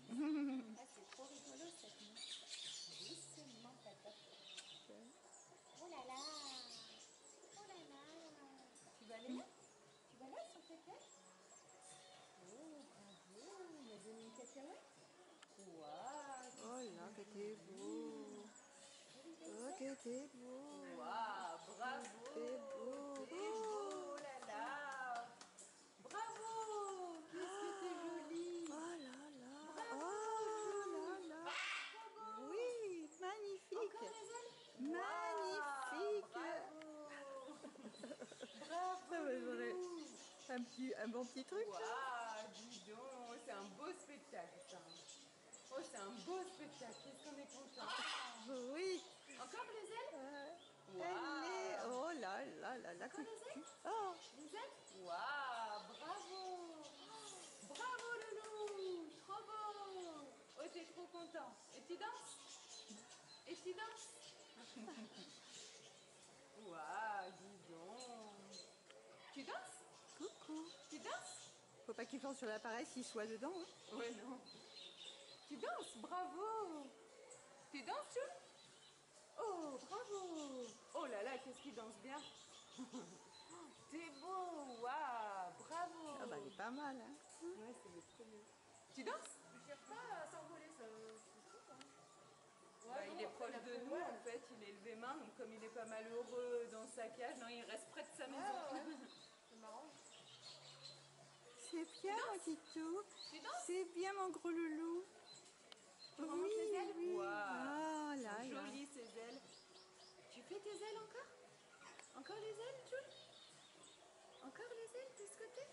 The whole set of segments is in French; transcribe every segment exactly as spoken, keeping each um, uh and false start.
Ah, c'est trop rigolo cette mouche. Doucement, papa. Oh là là. Oh là là. Tu vas aller là? Tu vas là sur tes têtes? Oh, bravo. Il m'a donné une cacahuète. Waouh. Oh là, que t'es beau. Oh, que t'es beau. Waouh, bravo. T'es beau. T'es beau, là là. Bravo. Qu'est-ce que t'es jolie. Oh là là. Bravo, Oh Chou. là là. Trop beau. Oui, magnifique. Encore les ailes. Magnifique. Waouh, bravo. Ah Bravo, bah, j'aurais Loulou. un petit, un bon petit truc. Waouh, dis donc, c'est un beau spectacle ça. Oh, c'est un beau spectacle, qu'est-ce qu'on est content. Oui. Encore les ailes? Euh, Waouh. elle est. Oh là là là là. Encore Que les tu. ailes? Oh. Les ailes? Waouh, bravo. Bravo Loulou, trop beau. Oh, t'es trop content. Et tu danses? Et tu danses? Waouh, dis donc. Tu danses? Coucou. Tu danses? Faut pas qu'il fonce sur l'appareil s'il soit dedans. Hein. Ouais, non. Tu danses, bravo. Tu danses, Chou? Oh, bravo. Oh là là, qu'est-ce qu'il danse bien. T'es beau, waouh, bravo. Ah bah elle est pas mal. Hein. Ouais, c'est trop bien. Tu danses? Il cherche pas à s'envoler, ça. C'est tout, hein. Bah, Ouais, il non, est après, proche il de a nous fait- en fait, il est levé main, donc comme il est pas malheureux dans sa cage, non, il reste près de sa Ouais, maison. ouais, ouais. C'est marrant. C'est bien mon danses? titou. Tu danses? C'est bien mon gros loulou. Tu remontes les ailes? Oui. Waouh, Ah elles là sont là. jolies ces ailes. Tu fais tes ailes encore? Encore les ailes, Jules? Encore les ailes de ce côté?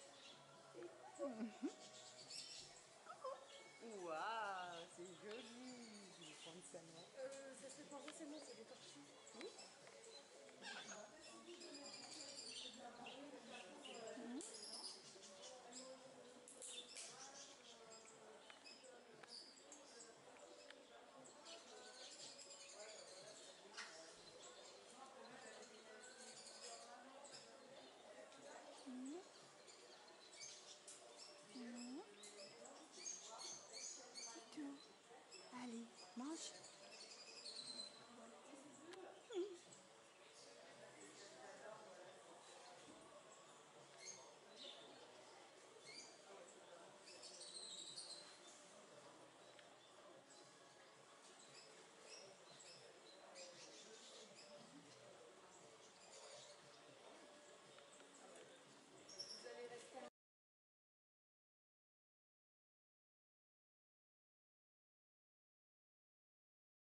Waouh, c'est joli. Je vais prendre ça, moi. Euh, ça se fait pas forcément, c'est des tortues. Oui.